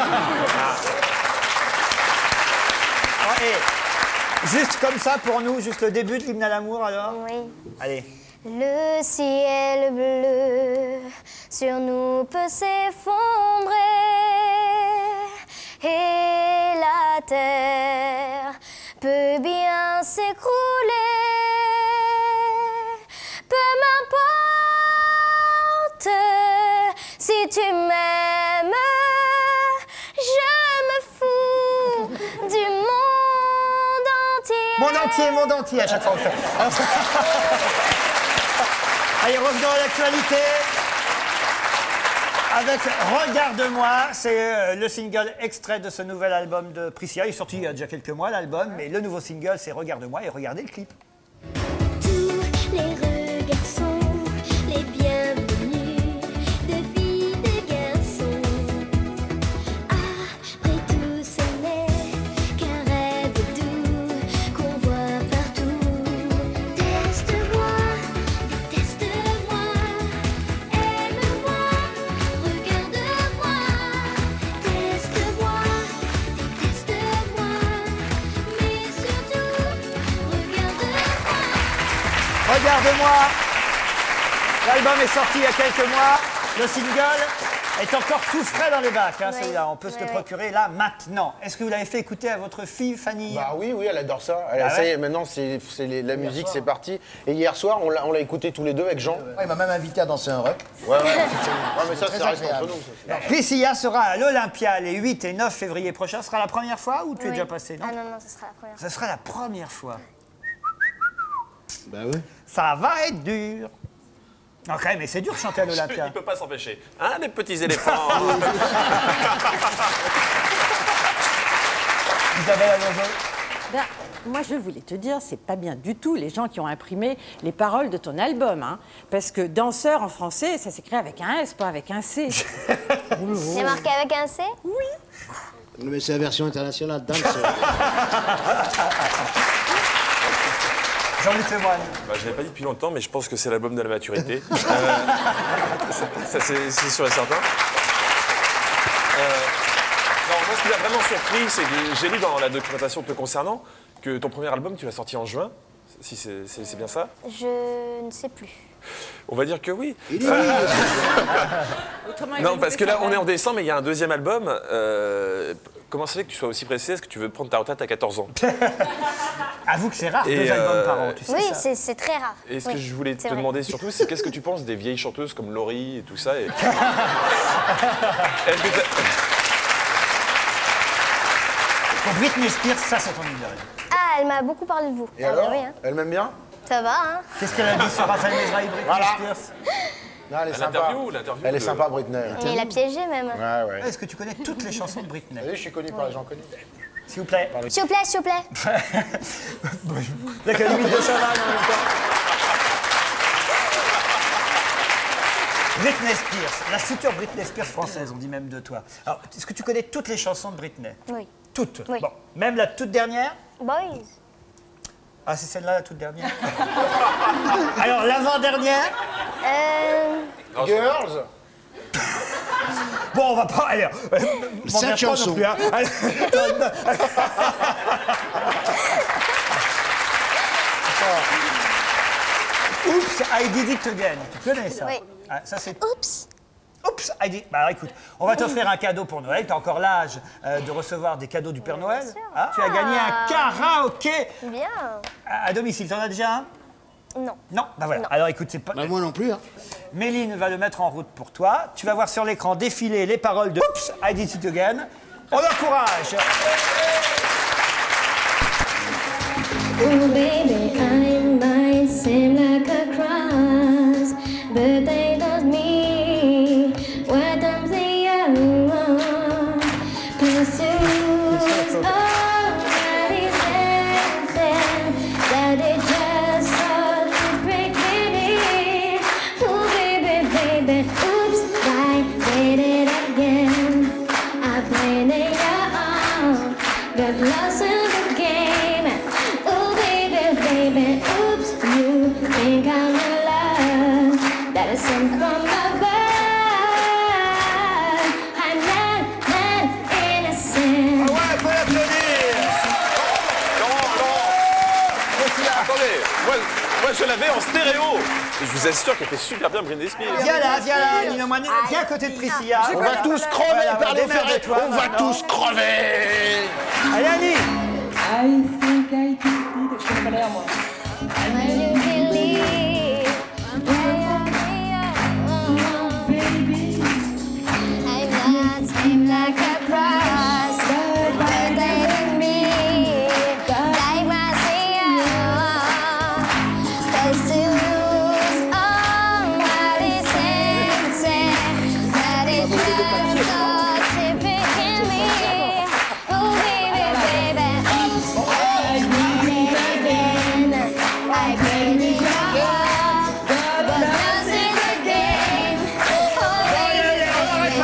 Juste comme ça pour nous, juste le début de l'hymne à l'amour alors? Oui. Allez. Le ciel bleu sur nous peut s'effondrer et la terre peut bien s'écrouler. Peu m'importe si tu m'aimes, je me fous du monde entier. Monde entier à chaque fois on le fait. Allez, revenons à l'actualité. Avec Regarde-moi, c'est le single extrait de ce nouvel album de Priscilla. Il est sorti il y a déjà quelques mois, l'album, mais le nouveau single, c'est Regarde-moi et regardez le clip. Tous les regards sont les bienvenus, de filles, de garçons. Après tout, ce n'est qu'un rêve doux qu'on voit partout. Teste-moi, déteste-moi, aime-moi, regarde-moi. Teste-moi, déteste-moi, mais surtout, regarde-moi. Regarde-moi. L'album est sorti il y a quelques mois. Le single, est encore tout frais dans les bacs, hein, Oui. celui-là. On peut se le procurer là, maintenant. Est-ce que vous l'avez fait écouter à votre fille, Fanny? Bah oui, elle adore ça. Ah Ça y ouais est, maintenant, la musique, c'est parti. Et hier soir, on l'a écouté tous les deux avec Jean. Ouais, il m'a même invité à danser un rock. Ouais, mais ça, Très ça reste agréable. entre nous. ça. Priscilla sera à l'Olympia les 8 et 9 février prochains. Ce sera la première fois ou tu es Oui. déjà passé, non? Ah non, ce sera la première. Ce sera la première fois. Bah oui. Ça va être dur. Non, quand même, mais c'est dur de chanter à l'Olympia. Il peut pas s'empêcher. Hein, des petits éléphants. Isabelle Alonso. Ben, moi, je voulais te dire, c'est pas bien du tout les gens qui ont imprimé les paroles de ton album. Hein, parce que danseur en français, ça s'écrit avec un S, pas avec un C. C'est marqué avec un C? Oui. Mais c'est la version internationale, dancer. Jean-Luc Lemoyne. Bah, je ne l'ai pas dit depuis longtemps, mais je pense que c'est l'album de la maturité. Ça, c'est sûr et certain. Non, moi, ce qui m'a vraiment surpris, c'est que j'ai lu dans la documentation te concernant que ton premier album, tu l'as sorti en juin, si c'est bien ça. Je ne sais plus. On va dire que oui. Non, parce que là, on est en décembre et il y a un deuxième album. Comment ça fait que tu sois aussi pressé? Est-ce que tu veux prendre ta retraite à 14 ans? Avoue que c'est rare, Et, 2 albums par an, tu sais Oui, ça. c'est très rare. Et ce Oui, que je voulais te c'est vrai. demander surtout, c'est qu'est-ce que tu penses des vieilles chanteuses comme Laurie et tout ça Est-ce que Pour Britney Spears, ça c'est ton idole. Ah, elle m'a beaucoup parlé de vous. Et Ah, alors bah oui, hein. Elle m'aime bien? Ça va, hein? Qu'est-ce qu'elle a dit sur Raphaël Mesrahi, Britney Voilà. Spears? Non, elle est À sympa. l'interview Elle est sympa, Britney. Mais il a piégé même. Ouais. Est-ce que tu connais toutes les chansons de Britney? Oui, je suis connu par les gens connus. S'il vous plaît. S'il vous plaît, s'il vous plaît. Il y a qu'à limite de cheval en même temps. Britney Spears, la future Britney Spears française, on dit même de toi. Alors, est-ce que tu connais toutes les chansons de Britney? Oui. Toutes? Oui. Bon, même la toute dernière? Boys. Ah, c'est celle-là, la toute dernière? Alors, l'avant-dernière? Girls. Bon, on va pas... Allez, Cette chanson. Oups, I did it again. Tu connais ça? Oui. Ah, ça, c'est... Oups. Oups, I did... Bah, alors, écoute, on va t'offrir un cadeau pour Noël. Tu as encore l'âge de recevoir des cadeaux du Père Noël. Ah, tu as gagné un karaoké Bien. à domicile. T'en as déjà un? Non. Non, bah voilà. Alors écoute, c'est pas. Bah, moi non plus. Hein. Méline va le mettre en route pour toi. Tu vas voir sur l'écran défiler les paroles de Oops, I Did It Again. On l'encourage. Oh baby, I might seem like a cross, but they don't mean what I'm saying. Cause to already said that it just ought to break me. Oh baby, baby, oops, I did it again. I played it on, got lost in the game. Oh baby, baby, oops, you think I'm in love? That is sent from above. I'm not innocent. Ah ouais, faut l'applaudir. Attendez, moi je l'avais en stéréo. Je vous assure qu'elle était super bien Britney Spears. Viens là, Nino Moine, viens à côté de Priscilla. On va tous crever, Voilà, Pardon Ferré. démerde-toi On va maintenant. tous crever. Allez, Annie. I think I did it. Je connais pas l'air, moi. When you believe, I'm not seem like a cross, but they didn't mean like my sin. Cause to lose all my senses, that is just so typical me. Oh baby, baby, I did it again. I gave it up, but nothing again. Oh baby, baby.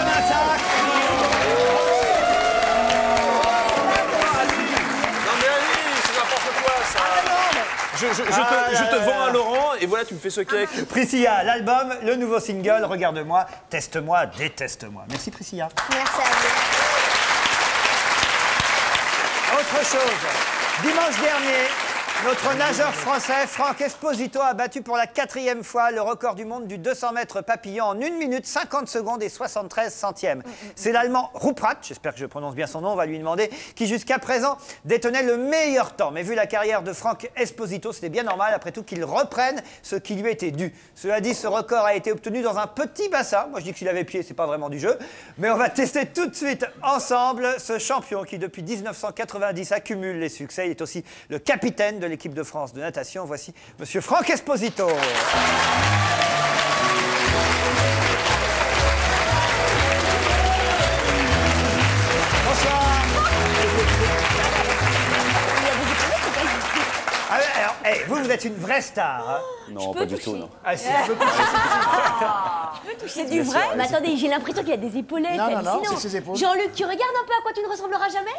Non mais Annie, c'est n'importe quoi ça. Je te vends un Laurent et voilà, tu me fais ce cake. Priscilla, l'album, le nouveau single, Regarde-moi, teste-moi, déteste-moi. Merci Priscilla. Merci à vous. Autre chose, dimanche dernier, Notre nageur français, Franck Esposito, a battu pour la 4e fois le record du monde du 200 mètres papillon en 1 minute 50 secondes et 73 centièmes. C'est l'Allemand Ruppert, j'espère que je prononce bien son nom, on va lui demander, qui jusqu'à présent détenait le meilleur temps. Mais vu la carrière de Franck Esposito, c'était bien normal après tout qu'il reprenne ce qui lui était dû. Cela dit, ce record a été obtenu dans un petit bassin. Moi je dis que s'il avait pied, c'est pas vraiment du jeu. Mais on va tester tout de suite ensemble ce champion qui depuis 1990 accumule les succès. Il est aussi le capitaine de l'équipe de France de natation. Voici Monsieur Franck Esposito. Vous êtes une vraie star. Hein. Non, pas du tout, non. Ah, si, je peux toucher. C'est du vrai. Mais attendez, j'ai l'impression qu'il a des épaulettes. Non, c'est ses épaules. Jean-Luc, tu regardes un peu à quoi tu ne ressembleras jamais.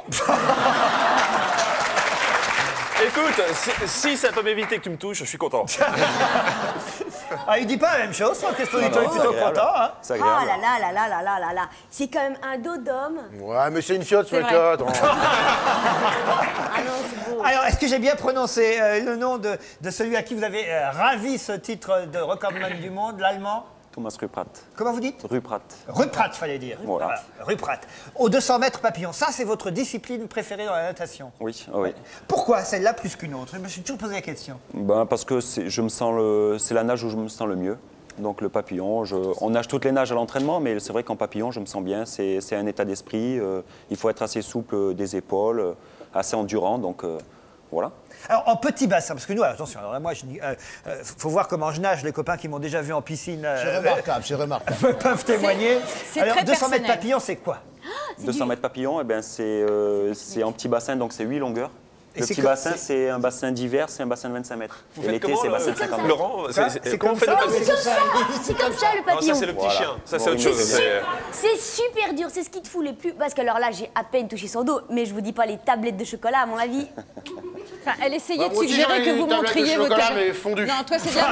Écoute, si ça peut m'éviter que tu me touches, je suis content. Ah, il dit pas la même chose, Franck Esposito est plutôt content. Hein. Oh là là là là là là là là. C'est quand même un dos d'homme. Ouais, mais c'est une fiotte sur le cadre. Ah non, c'est beau. Alors, est-ce que j'ai bien prononcé le nom de celui à qui vous avez ravi ce titre de recordman du monde, l'Allemand? Thomas Ruppert. Comment vous dites? Ruppert. Ruppert, fallait dire. Voilà. Ruppert. Au 200 mètres papillon, ça c'est votre discipline préférée dans la natation? Oui, oui. Pourquoi celle-là plus qu'une autre? Je me suis toujours posé la question. Ben, parce que c'est la nage où je me sens le mieux. Donc le papillon, on nage toutes les nages à l'entraînement, mais c'est vrai qu'en papillon, je me sens bien. C'est un état d'esprit. Il faut être assez souple des épaules, assez endurant. Donc voilà. Alors, en petit bassin, parce que nous, attention, alors là, moi, faut voir comment je nage. Les copains qui m'ont déjà vu en piscine c'est remarquable, c'est remarquable. peuvent témoigner. Alors, très 200 mètres personnel. papillon, c'est quoi? 200 mètres papillon, eh ben, c'est en petit bassin, donc c'est 8 longueurs. Et Le c'est petit quoi, bassin, c'est un bassin d'hiver, c'est un bassin de 25 mètres. Vous Et faites l'été, comment, c'est bassin de 50 mètres. Laurent, C'est comment comme on fait ça, le c'est papillon? C'est comme ça le Non, papillon. ça c'est le petit Voilà. chien. Ça c'est Bon, autre chose. C'est super dur, c'est ce qui te fout les plus. Parce que alors là, j'ai à peine touché son dos, mais je vous dis pas les tablettes de chocolat, à mon avis. Enfin, elle essayait Bah, de moi aussi, suggérer j'en ai que une vous tablette de montriez votre. chocolat, mais fondue. Non, toi, c'est bien.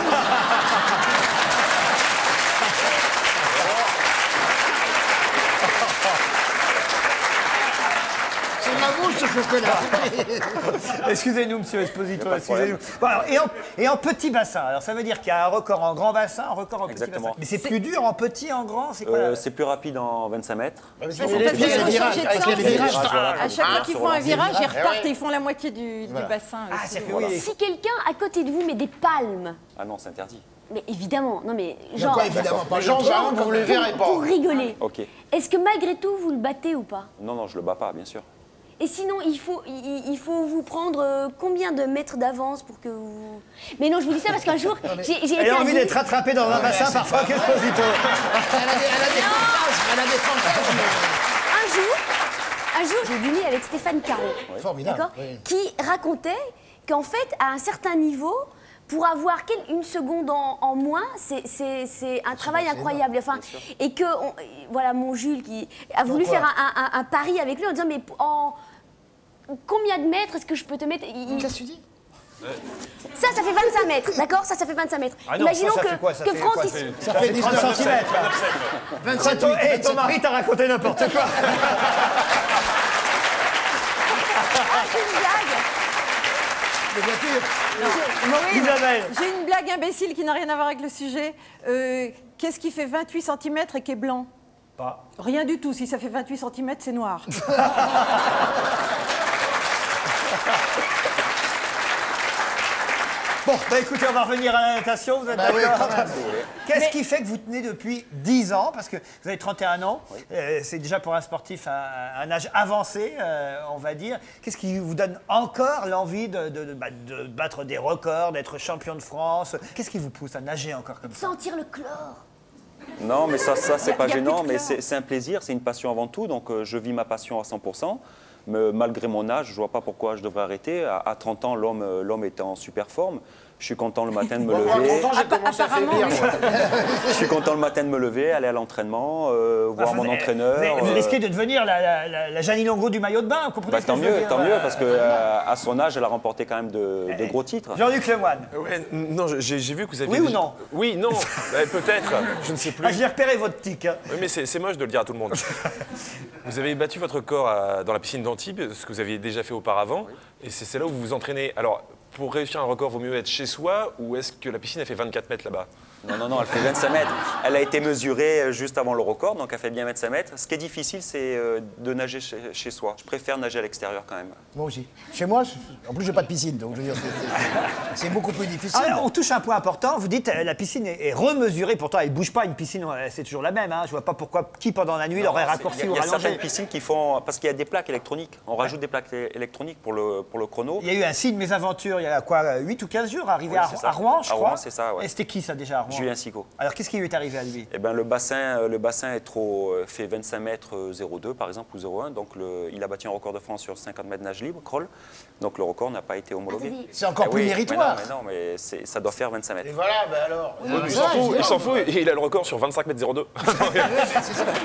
C'est ma bouche ce chocolat. Excusez-nous, monsieur Esposito, excusez-nous. Bon, alors, et en petit bassin, alors ça veut dire qu'il y a un record en grand bassin, un record en petit Exactement. bassin. Mais c'est plus dur en petit, en grand, c'est quoi C'est plus rapide en 25 mètres. Parce Ça, que c'est les parce qu'ils virages, ont changé de avec sens. les virages. À chaque fois qu'ils font un virage, ils repartent ouais. et ils font la moitié du bassin. Ah, aussi. c'est que oui. Si quelqu'un à côté de vous met des palmes, Ah non, c'est interdit. mais évidemment, non mais Non, genre. quoi, évidemment pas. Jean, vous le verrez pas. Pour rigoler. Ok. Est-ce que malgré tout, vous le battez ou pas? Non, non, je le bats pas, bien sûr. Et sinon, il faut vous prendre combien de mètres d'avance pour que vous... Mais non, je vous dis ça parce qu'un jour, j'ai été... Elle a envie d'être rattrapée dans un bassin par Franck Esposito. Elle a des fantasmes. Un jour, j'ai dîné avec Stéphane Caron, Formidable. d'accord, Oui. qui racontait qu'en fait, à un certain niveau, pour avoir une seconde en moins, c'est un travail incroyable. Enfin, et que, voilà, mon Jules qui a voulu Pourquoi faire un pari avec lui en disant, mais en combien de mètres est-ce que je peux te mettre Qu'est-ce que tu dis? Ça fait 25 mètres, d'accord? Ça fait 25 mètres. Ah non, Imaginons ça que, fait quoi, ça que fait Franck... quoi, il- Ça fait 30 cm. 27, Et ton mari t'a raconté n'importe quoi. C'est une blague. Les voitures. Maureen, Isabelle. j'ai une blague imbécile qui n'a rien à voir avec le sujet. Qu'est-ce qui fait 28 cm et qui est blanc? Pas. Rien du tout. Si ça fait 28 cm, c'est noir. Bon, bah écoutez, on va revenir à la natation, vous êtes Bah oui, d'accord? quand même. Qu'est-ce qui fait que vous tenez depuis 10 ans? Parce que vous avez 31 ans, c'est déjà pour un sportif un âge avancé, on va dire. Qu'est-ce qui vous donne encore l'envie de battre des records, d'être champion de France? Qu'est-ce qui vous pousse à nager encore comme ça? Sentir le chlore. Non, mais ça c'est pas y a gênant, plus de mais cœur. c'est un plaisir, c'est une passion avant tout, donc je vis ma passion à 100%. Mais malgré mon âge, je vois pas pourquoi je devrais arrêter. À 30 ans, l'homme est en super forme. Je suis content le matin de me lever. J'ai commencé à faiblir, moi. Je suis content le matin de me lever, aller à l'entraînement, voir mon entraîneur. Vous risquez de devenir la Janine Longo du maillot de bain, vous comprenez Bah, ce que tant je veux mieux, dire? tant mieux, parce qu'à son âge, elle a remporté quand même de gros titres. Jean-Luc Lemoyne. Ouais, non, j'ai vu que vous aviez... Oui ou non? Oui, non, peut-être, je ne sais plus. Ah, j'ai repéré votre tic. Hein. Oui, mais c'est moche de le dire à tout le monde. Vous avez battu votre corps dans la piscine d'Antibes, ce que vous aviez déjà fait auparavant, et c'est là où vous vous entraînez. Alors, pour réussir un record, vaut mieux être chez soi ou est-ce que la piscine, elle fait 24 mètres là-bas? Non, elle fait 25 mètres. Elle a été mesurée juste avant le record, donc elle fait bien 25 mètres. Ce qui est difficile, c'est de nager chez soi. Je préfère nager à l'extérieur quand même. Moi aussi. Chez moi, en plus, j'ai pas de piscine, donc je veux dire, c'est beaucoup plus difficile. Alors, on touche un point important. Vous dites la piscine est remesurée. Pourtant, elle ne bouge pas. Une piscine, c'est toujours la même. Hein. Je ne vois pas pourquoi qui, pendant la nuit, l'aurait raccourci ou rallongé. Il y a certaines piscines qui font... Parce qu'il y a des plaques électroniques. On rajoute des plaques électroniques pour le chrono. Il y a eu un signe mésaventure il y a quoi, 8 ou 15 jours, arrivé à Rouen, je crois. À Rouen, c'est ça, ouais. Et c'était qui, ça, déjà, à Rouen? Julien Sico. Alors, qu'est-ce qui lui est arrivé à lui? Eh ben, le bassin est trop, fait 25 mètres 0,2 par exemple, ou 0,1. Donc, il a battu un record de France sur 50 mètres nage libre, crawl. Donc, le record n'a pas été homologué. C'est encore plus méritoire. Mais non, mais ça doit faire 25 mètres. Et voilà, ben alors. Il s'en fout, il a le record sur 25 mètres 0,2. C'est ça.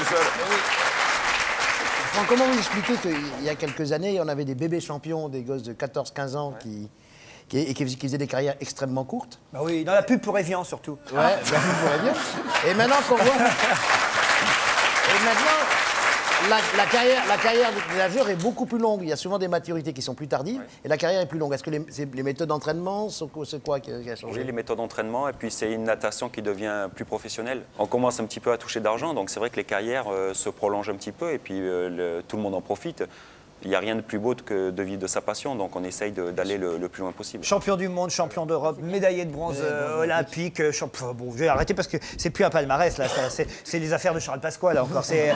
Comment vous expliquez qu'il y a quelques années, on avait des bébés champions, des gosses de 14-15 ans qui faisaient des carrières extrêmement courtes? Bah oui, dans la pub pour Evian surtout. Ouais, la pub pour Evian. Et maintenant qu'on voit... Et maintenant, la carrière des nageurs est beaucoup plus longue. Il y a souvent des maturités qui sont plus tardives et la carrière est plus longue. Est-ce que les méthodes d'entraînement, c'est quoi qui a changé? Oui, les méthodes d'entraînement et puis c'est une natation qui devient plus professionnelle. On commence un petit peu à toucher d'argent, donc c'est vrai que les carrières se prolongent un petit peu et puis tout le monde en profite. Il n'y a rien de plus beau que de vivre de sa passion, donc on essaye d'aller le plus loin possible. Champion du monde, champion d'Europe, médaillé de bronze olympique. Bon, je vais arrêter parce que c'est plus un palmarès, là. C'est les affaires de Charles Pasqua, là, encore. C'est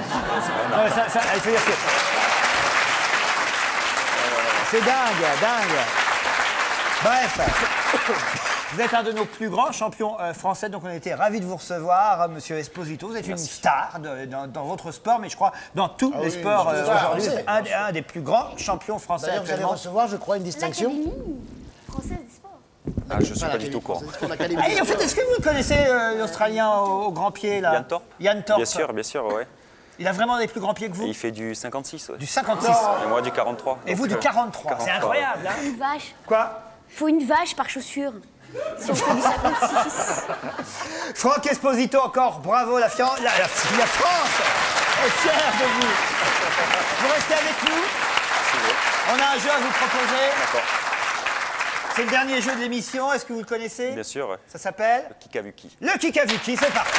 dingue. Bref. Vous êtes un de nos plus grands champions français, donc on a été ravis de vous recevoir, Monsieur Esposito. Vous êtes une star dans votre sport, mais je crois dans tous les sports aujourd'hui. Vous êtes un des plus grands champions français. D'ailleurs, vous allez recevoir, je crois, une distinction. L'Académie française des sports. Ah, je ne suis pas du tout au courant. Et en fait, est-ce que vous connaissez l'Australien au grand pied, là? Ian Thorpe. Ian Thorpe. Bien sûr, ouais. Il a vraiment des plus grands pieds que vous? Et il fait du 56. Ouais. Du 56. Et moi du 43. Et vous du 43. C'est incroyable, hein? Une vache. Quoi? Faut une vache par chaussure. Si on fait du 56. Franck Esposito, encore bravo, la France est fière de vous. Vous restez avec nous. On a un jeu à vous proposer. D'accord. C'est le dernier jeu de l'émission, est-ce que vous le connaissez? Bien sûr, ouais. Ça s'appelle? Le Kikavuki. Le Kikavuki, c'est parti.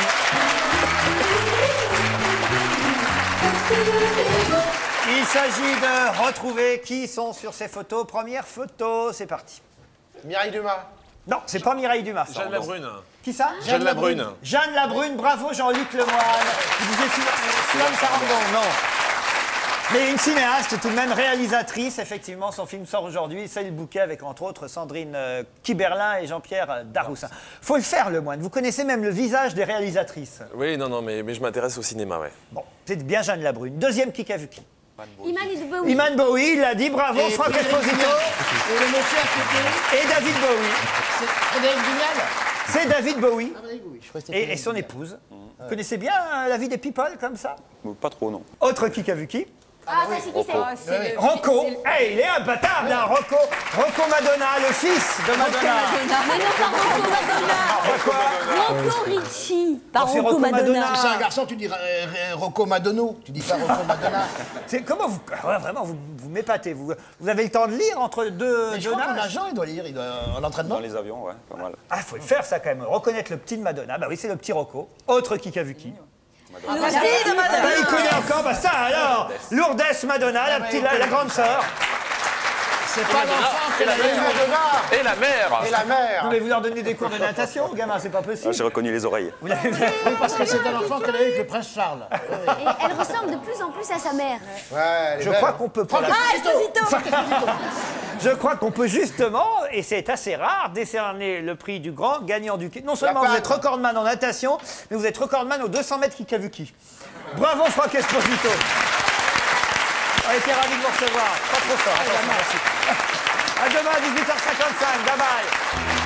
Il s'agit de retrouver qui sont sur ces photos. Première photo, c'est parti. Mireille Dumas. Non, c'est pas Mireille Dumas. Jeanne Labrune. Qui ça? Jeanne Labrune. Jeanne Labrune, bravo Jean-Luc Lemoyne. Qui disait Sylvain Sarandon, non. Mais une cinéaste, tout de même réalisatrice, effectivement, son film sort aujourd'hui, C'est le bouquet, avec entre autres Sandrine Kiberlin et Jean-Pierre Daroussin. Faut le faire, Lemoyne, vous connaissez même le visage des réalisatrices. Oui, non, mais je m'intéresse au cinéma, ouais. Bon, c'est bien Jeanne Labrune. Deuxième Kikavuki. Bowie. Iman Bowie, il l'a dit, bravo, Franck Esposito. Et le monsieur à côté. Et David Bowie. C'est Frédéric Vignal. C'est David Bowie. Ah, oui, je crois que c'était Et Frédéric son Vignal. épouse. Vous connaissez bien la vie des people comme ça? Pas trop, non. Autre Kikavuki. Ah, ça, c'est qui c'est? Rocco. Hey, il est imbattable, là, Rocco. Rocco Madonna, le fils de Madonna. Mais non, pas Rocco Madonna. Quoi? Rocco Ricci, pas c'est Rocco Rocco Madonna. Madonna. Si c'est un garçon, tu dis Rocco Madono. Tu dis pas Rocco Madonna. Comment vous... Ouais, vraiment, vous m'épatez. Vous avez le temps de lire entre deux Mais je crois qu'un nages? agent, il doit lire en entraînement. Dans les avions, ouais, pas mal. Ah, faut le faire, ça, quand même. Reconnaître le petit de Madonna. Bah oui, c'est le petit Rocco. Autre Kikavuki. La fille de Madonna. Bah, il connaît encore, bah ça alors. Lourdes Madonna, la grande sœur. C'est pas l'enfant qu'elle a eu. Et la mère. Et la mère. Non mais vous leur donnez des cours de natation aux gamins, c'est pas possible. Ah, j'ai reconnu les oreilles. Vous l'avez vu? Oui, parce que c'est un enfant qu'elle a eu avec le prince Charles. Et elle ressemble de plus en plus à sa mère. Ouais, Je crois qu'on peut... Esposito. Je crois qu'on peut justement, et c'est assez rare, décerner le prix du grand gagnant du... Non seulement vous êtes recordman en natation, mais vous êtes recordman aux 200 mètres Kikavuki. Bravo Franck Esposito. On a été ravis de vous recevoir. Pas trop fort. Attention, merci. À demain à 18h55. Bye bye.